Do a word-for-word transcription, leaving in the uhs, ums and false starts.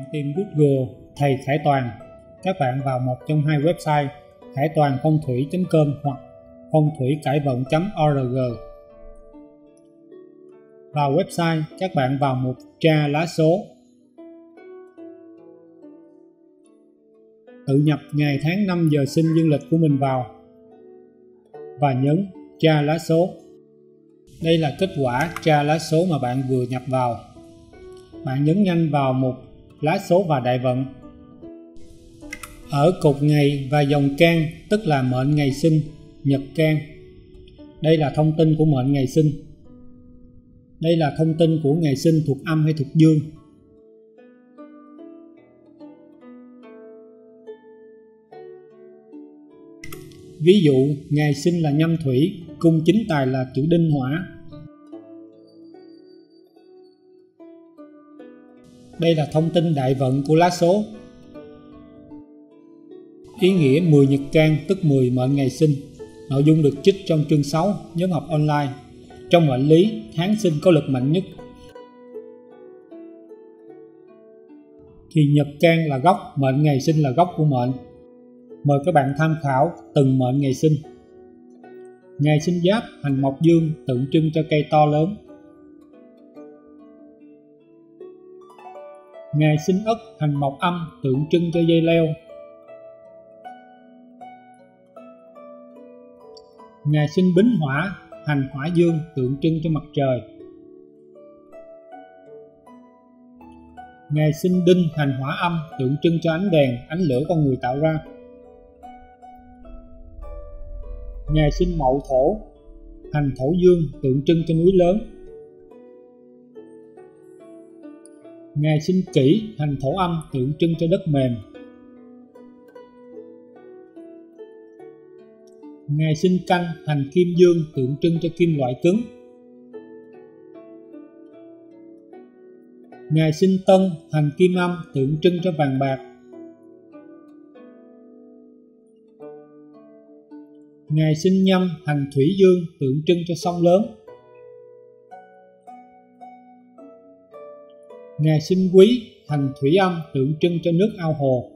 tìm Google thầy Khải Toàn, các bạn vào một trong hai website khải toàn phong thủy chấm com hoặc phong thủy cải vận chấm org. Vào website, các bạn vào mục tra lá số, tự nhập ngày tháng năm giờ sinh dương lịch của mình vào và nhấn tra lá số. Đây là kết quả tra lá số mà bạn vừa nhập vào. Bạn nhấn nhanh vào mục lá số và đại vận. Ở cột ngày và dòng can, tức là mệnh ngày sinh, nhật can. Đây là thông tin của mệnh ngày sinh. Đây là thông tin của ngày sinh thuộc âm hay thuộc dương. Ví dụ, ngày sinh là nhâm thủy, cung chính tài là chữ đinh hỏa. Đây là thông tin đại vận của lá số. Ý nghĩa mười nhật can tức mười mệnh ngày sinh. Nội dung được trích trong chương sáu nhóm học online. Trong mệnh lý, tháng sinh có lực mạnh nhất thì nhật can là gốc, mệnh ngày sinh là gốc của mệnh. Mời các bạn tham khảo từng mệnh ngày sinh. Ngày sinh Giáp hành mộc dương tượng trưng cho cây to lớn. Ngày sinh Ất hành mộc âm tượng trưng cho dây leo. Ngày sinh Bính hỏa hành hỏa dương tượng trưng cho mặt trời. Ngày sinh Đinh hành hỏa âm tượng trưng cho ánh đèn, ánh lửa con người tạo ra. Ngày sinh Mậu thổ hành thổ dương tượng trưng cho núi lớn. Ngày sinh Kỷ hành thổ âm tượng trưng cho đất mềm. Ngày sinh Canh hành kim dương tượng trưng cho kim loại cứng. Ngày sinh Tân hành kim âm tượng trưng cho vàng bạc. Ngày sinh Nhâm hành thủy dương tượng trưng cho sông lớn. Ngày sinh Quý hành thủy âm tượng trưng cho nước ao hồ.